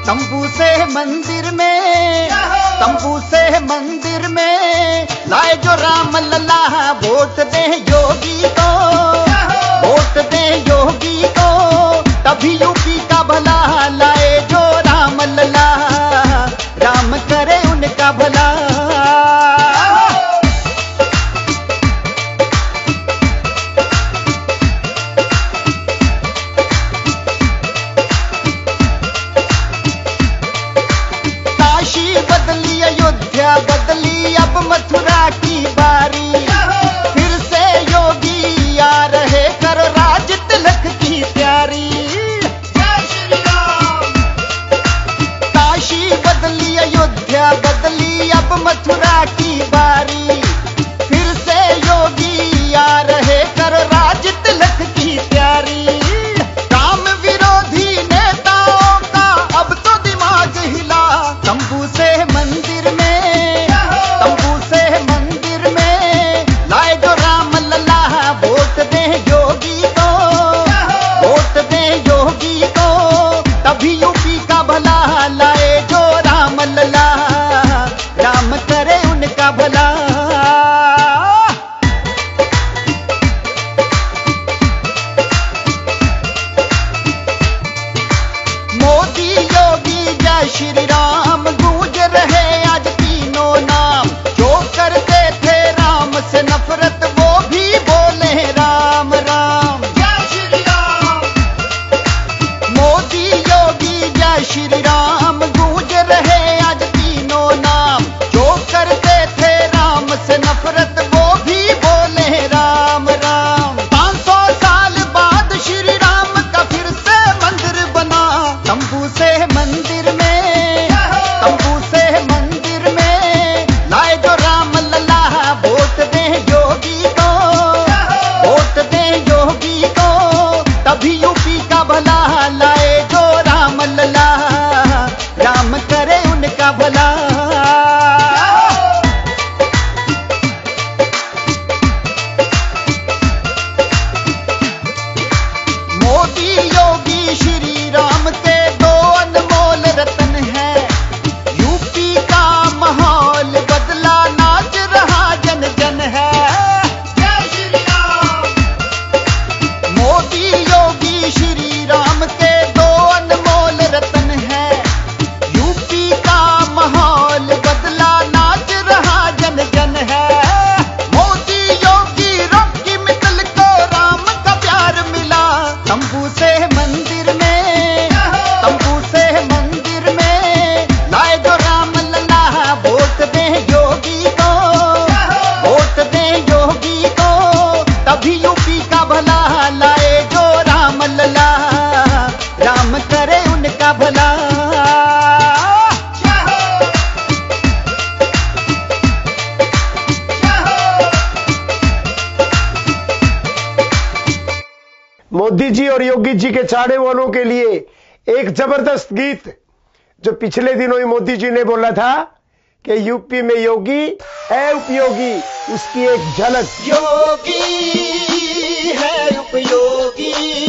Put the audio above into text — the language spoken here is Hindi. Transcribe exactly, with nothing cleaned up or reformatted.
तंबू से मंदिर में, तंबू से मंदिर में लाए जो राम लल्ला, वोट दे योगी को, वोट दे योगी को, तभी यूपी का भला। लाए जो राम लल्ला, राम करे उनका भला। बदली अब मथुरा की बारी, फिर से योगी आ रहे, करो राज तिलक की प्यारी। काशी बदली अयोध्या बदली अब मथुरा की बारी, फिर से योगी आ रहे, करो राज तिलक की प्यारी। राम विरोधी नेताओं का अब तो दिमाग हिला, तंबू से मंदिर में, तभी यूपी का भला। लाए जो राम लल्ला, राम करे उनका भला। मोदी योगी जय श्री राम गूंज रहे आज तीनों नाम, जो करते थे राम से नफरत वो भी बोले राम राम। मोदी योगी जय श्री राम गूंज रहे आज तीनों नाम, जो करते थे राम से नफरत वो भी बोले राम राम। पाँच सौ साल बाद श्री राम का फिर से मंदिर बना, तंबू से मंदिर में, तंबू से मंदिर में लाए जो राम लल्ला, वोट दे योगी को, वोट दे योगी को, तभी यूपी का भला। लाए जो राम लल्ला, राम करे उनका भला। मोदी योगी श्री राम के दो अनमोल रतन हैं, यूपी का माहौल बदला, नाच रहा जन जन है। मोदी योगी श्री राम के दो अनमोल रतन है, यूपी का माहौल बदला, नाच रहा जन जन है। मोदी योगी रॉकी मित्तल को राम का प्यार मिला, तंबू से मंदिर में, तंबू से मंदिर में लाए जो राम लल्ला, वोट दे योगी को, वोट दे योगी को, तभी यूपी का भला। लाए जो राम लल्ला, राम करे उनका भला। मोदी जी और योगी जी के चाहने वालों के लिए एक जबरदस्त गीत, जो पिछले दिनों ही मोदी जी ने बोला था कि यूपी में योगी है उपयोगी, उसकी एक झलक। योगी है उपयोगी,